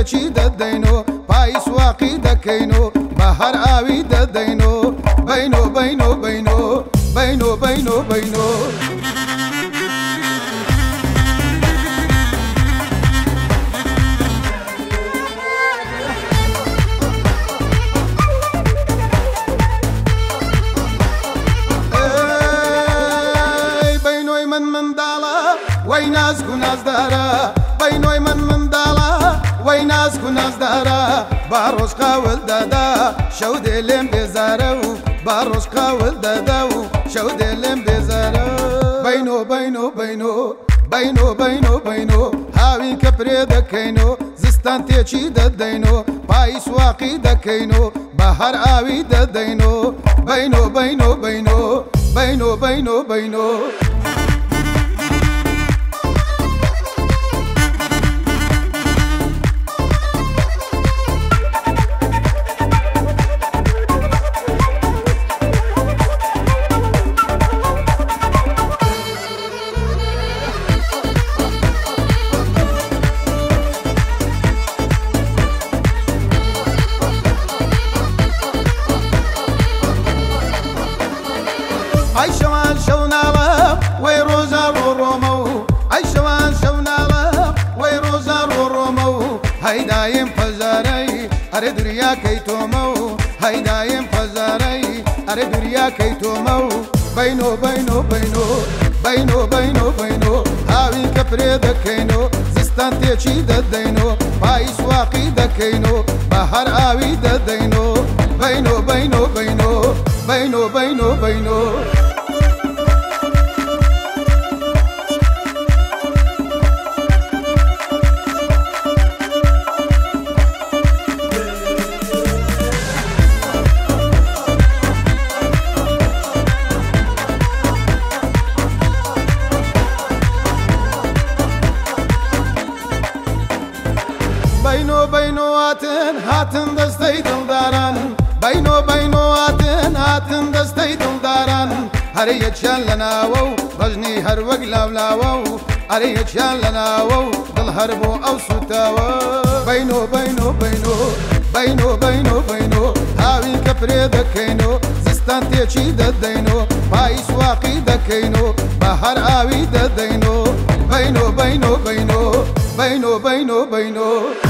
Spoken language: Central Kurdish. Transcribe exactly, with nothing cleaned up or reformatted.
تێکی دەدەینۆ پای سواقی دەکەینۆ بە هەر ئاوی دەدەینۆ بینۆ بینۆ بینۆ بینۆ بینۆ بینۆ وای نازک و نازدارە بینۆی من منداڵە وای نازک و نازدارە با ڕۆژ قاول دەدا شەو دێ لێم بێزارە و با ڕۆژ قاول دەدا و شەو دێ لێم بێزارە بینۆ بینۆ بینۆ بینۆ بینۆ بینۆ هاوین کە پرێ دەکەینۆ زستان تێکی دەدەینۆ پای سواقی دەکەینۆ بە هەر ئاوی دەدەینۆ بینۆ بینۆ بینۆ بینۆ بینۆ بینۆ ئەی شەوان شەو ناڵە وەی ڕۆژە ڕۆ ڕۆمە و ئەی شەوان شەو ناڵە وەی ڕۆژە ڕۆ ڕۆمە و هەیدایم پەژارەی ئەرێ دوریاکەی تۆمە و هەیدایم پەژارەی ئەرێ دوریاکەی تۆمە و بینۆ بینۆ بینۆ بینۆ بینۆ بینۆ هاوین کە پرێ دەکەینۆ زستان تێکی دەدەینۆ پای سواقی دەکەینۆ بە هەر ئاوی دەدەینۆ بینۆ بینۆ بینۆ بینۆ بینۆ بینۆ بینۆ بینۆ هاتن هاتن دەستەی دڵداران بینۆ بینۆ هاتن هاتن دەستەی دڵداران هەرە یەکیان لە ناوە و ڕژنی هەر وەک لاولاوە و هەرە یەکیان لە ناوە و دڵ هەر بۆ ئەو سوتاوە بینۆ بینۆ بینۆ بینۆ بینۆ بینۆ هاوین کە پرێ دەکەینۆ زستان تێکی دەدەینۆ پای سواقی دەکەینۆ بە هەر ئاوی دەدەینۆ بینۆ بینۆ بینۆ بینۆ بینۆ بینۆ